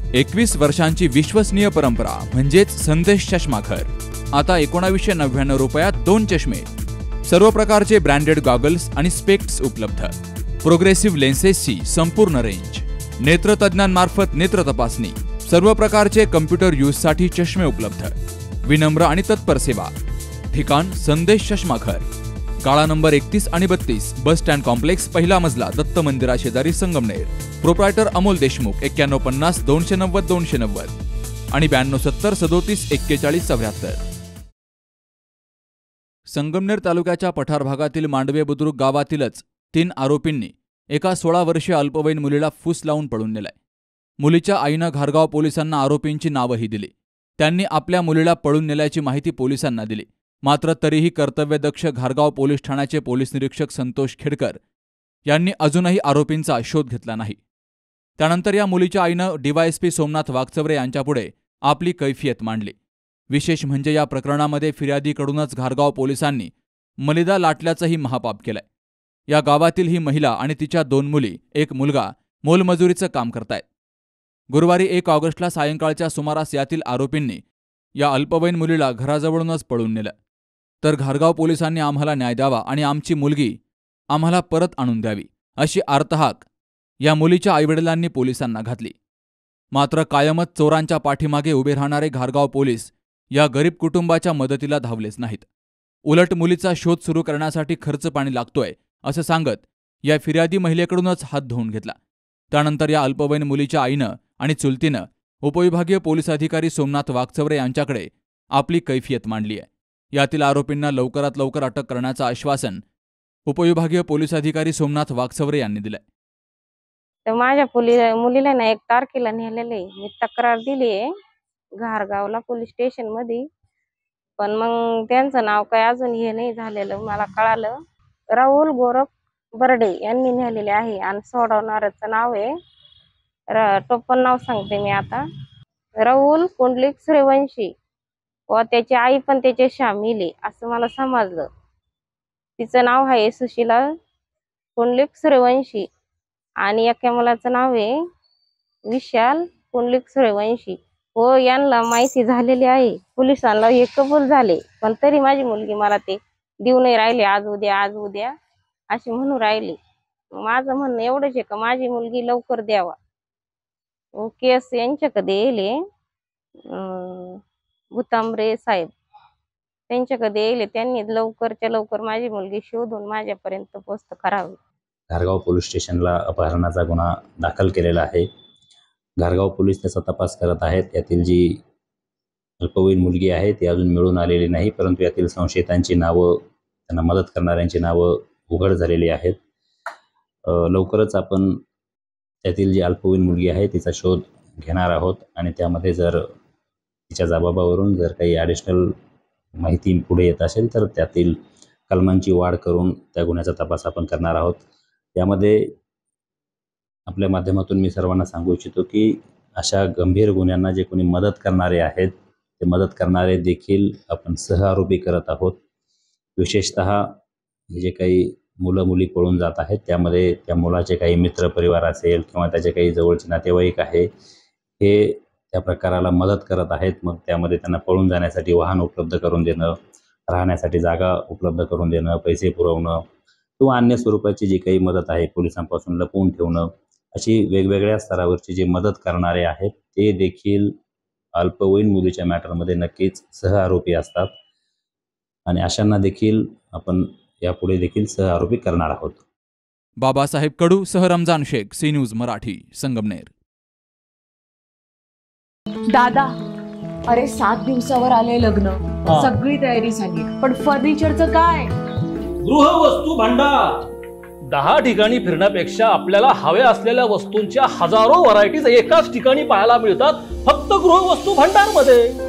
21 वर्षांची विश्वसनीय परंपरा म्हणजेच संदेश चष्माघर. आता 1999 रुपयात 2 चष्मे. सर्व प्रकारचे ब्रँडेड गॉगल्स आणि स्पेक्ट्स उपलब्ध. प्रोग्रेसिव्ह लेन्सेसची संपूर्ण रेंज. नेत्रतज्ञांमार्फत नेत्र तपासणी. सर्व प्रकारचे कम्प्युटर यूजसाठी चष्मे उपलब्ध. विनम्र आणि तत्पर सेवा. ठिकाण संदेश चष्माघर. गाळा नंबर 31 आणि 32, बस स्टँड कॉम्प्लेक्स, पहिला मजला, दत्त मंदिरा शेजारी, संगमनेर. प्रोप्रायटर अमोल देशमुख. 9150 290 290 आणि 9270 37 41 74. संगमनेर तालुक्याच्या पठार भागातील मांडवे बुद्रुक गावातीलच 3 आरोपींनी एका 16 वर्षीय अल्पवयीन मुलीला फूस लावून पळून नेलाय. मुलीच्या आईनं घारगाव पोलिसांना आरोपींची नावंही दिली. त्यांनी आपल्या मुलीला पळून नेल्याची माहिती पोलिसांना दिली. मात्र तरीही कर्तव्यदक्ष घारगाव पोलीस ठाण्याचे पोलीस निरीक्षक संतोष खेडकर यांनी अजूनही आरोपींचा शोध घेतला नाही. त्यानंतर या मुलीच्या आईनं डीवायएसपी सोमनाथ वागचौरे यांच्यापुढे आपली कैफियत मांडली. विशेष म्हणजे या प्रकरणामध्ये फिर्यादीकडूनच घारगाव पोलिसांनी मलिदा लाटल्याचंही महापाप केलंय. या गावातील ही महिला आणि तिच्या 2 मुली, 1 मुलगा मोलमजुरीचं काम करतायत. गुरुवारी 1 ऑगस्टला सायंकाळच्या सुमारास यातील आरोपींनी या अल्पवयीन मुलीला घराजवळूनच पळून नेलं. तर घारगाव पोलिसांनी आम्हाला न्याय द्यावा आणि आमची मुलगी आम्हाला परत आणून द्यावी अशी आर्तहाक या मुलीच्या आईवडिलांनी पोलिसांना घातली. मात्र कायमच चोरांच्या पाठीमागे उभे राहणारे घारगाव पोलीस या गरीब कुटुंबाच्या मदतीला धावलेच नाहीत. उलट मुलीचा शोध सुरू करण्यासाठी खर्च पाणी लागतोय असं सांगत या फिर्यादी महिलेकडूनच हात धुवून घेतला. त्यानंतर या अल्पवयीन मुलीच्या आईनं आणि चुलतीनं उपविभागीय पोलीस अधिकारी सोमनाथ वागचौरे यांच्याकडे आपली कैफियत मांडली आहे. यातील आरोपींना लवकरात लवकर अटक करण्याचं आश्वासन उपविभागीय पोलीस अधिकारी सोमनाथ वागचौरे यांनी दिलंय. तर माझ्या मुलीला ना 1 तारखेला नेलेले. मी तक्रार दिली आहे घारगावला पोलीस स्टेशन मध्ये, पण मग त्यांचं नाव काय अजून हे नाही झालेलं. मला कळालं राहुल गोरख बर्डे यांनी नेलेले आहे आणि सोडवणाऱ्याचं नाव आहे टोपण नाव सांगते मी आता, राहुल कुंडलिक सूर्यवंशी व त्याची आई पण त्याचे शामिल आहे असं मला समजलं. तिचं नाव आहे सुशीला कुंडलिक सूर्यवंशी आणि एका मुलाचं नाव आहे विशाल कुंडलिक सूर्यवंशी. हो, यांना माहिती झालेली आहे. पोलिसांना हे कबूल झाले, पण तरी माझी मुलगी मला ते देऊ नाही राहिले. आज उद्या अशी म्हणून राहिली. माझं म्हणणं एवढंच आहे का माझी मुलगी लवकर द्यावा. केस यांच्याकडे येले भुतांबरे साहेब त्यांच्याकडे येले. त्यांनी लवकरच्या लवकर माझी मुलगी शोधून माझ्यापर्यंत पोस्ट करावी. घारगाव पोलीस स्टेशनला अपहरणाचा गुन्हा दाखल केलेला आहे. घारगाव पोलीस त्याचा तपास करत आहेत. यातील जी अल्पवयीन मुलगी आहे ती अजून मिळून आलेली नाही, परंतु यातील संशयितांची नावं, त्यांना मदत करणाऱ्यांची नावं उघड झालेली आहेत. लवकरच आपण त्यातील जी अल्पवयीन मुलगी आहे तिचा शोध घेणार आहोत आणि त्यामध्ये जर तिच्या जबाबावरून जर काही ॲडिशनल माहिती पुढे येत असेल तर त्यातील कलमांची वाढ करून त्या गुन्ह्याचा तपास आपण करणार आहोत. त्यामध्ये आपल्या माध्यमातून मी सर्वांना सांगू इच्छितो की अशा गंभीर गुन्ह्यांना जे कोणी मदत करणारे आहेत ते मदत करणारे देखील आपण सहआरोपी करत आहोत. विशेषतः जे काही मुलं मुली पळून जात आहेत त्यामध्ये त्या मुलाचे काही मित्रपरिवार असेल किंवा त्याचे काही जवळचे नातेवाईक आहे हे त्या प्रकाराला मदत करत आहेत. मग त्यामध्ये त्यांना पळून जाण्यासाठी वाहन उपलब्ध करून देणं, राहण्यासाठी जागा उपलब्ध करून देणं, पैसे पुरवणं किंवा अन्य स्वरूपाची जी काही मदत आहे, पोलिसांपासून लपवून ठेवणं, अशी वेगवेगळ्या स्तरावरची जे मदत करणारे आहेत ते देखील अल्पवयीन मुलीच्या मॅटरमध्ये नक्कीच सहआरोपी असतात आणि अशांना देखील आपण यापुढे देखील सहआरोपी करणार आहोत. बाबासाहेब कडू सह रमजान शेख, सी न्यूज मराठी, संगमनेर. दादा, अरे 7 दिवसावर आले लग्न, सगळी तयारी झाली, पण फर्निचरचं काय? गृहवस्तू भांडार 10 ठिकाणी फिरण्यापेक्षा आपल्याला हव्या असलेल्या वस्तूंच्या हजारो व्हरायटीज एकाच ठिकाणी पाहायला मिळतात फक्त गृहवस्तू भांडार मध्ये.